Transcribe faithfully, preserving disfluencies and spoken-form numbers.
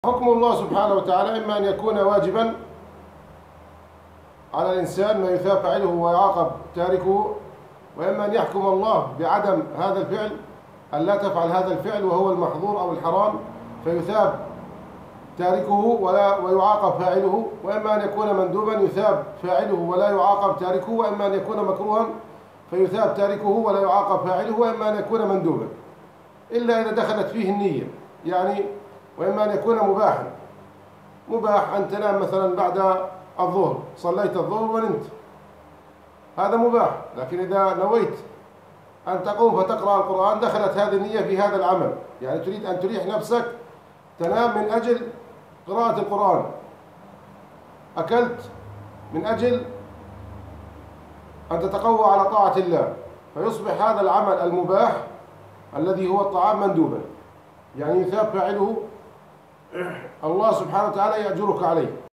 حكم الله سبحانه وتعالى إما أن يكون واجبا على الإنسان ما يثاب فاعله ويعاقب تاركه، وإما أن يحكم الله بعدم هذا الفعل، أن لا تفعل هذا الفعل وهو المحظور أو الحرام فيثاب تاركه ولا ويعاقب فاعله، وإما أن يكون مندوبا يثاب فاعله ولا يعاقب تاركه، وإما أن يكون مكروها فيثاب تاركه ولا يعاقب فاعله، وإما أن يكون مندوبا إلا إذا دخلت فيه النية يعني، وإما أن يكون مباحا. مباح أن تنام مثلا بعد الظهر، صليت الظهر ونمت، هذا مباح، لكن إذا نويت أن تقوم فتقرأ القرآن دخلت هذه النية في هذا العمل، يعني تريد أن تريح نفسك تنام من أجل قراءة القرآن، أكلت من أجل أن تتقوى على طاعة الله، فيصبح هذا العمل المباح الذي هو الطعام مندوبا، يعني يثاب فاعله الله سبحانه وتعالى يأجرك عليه.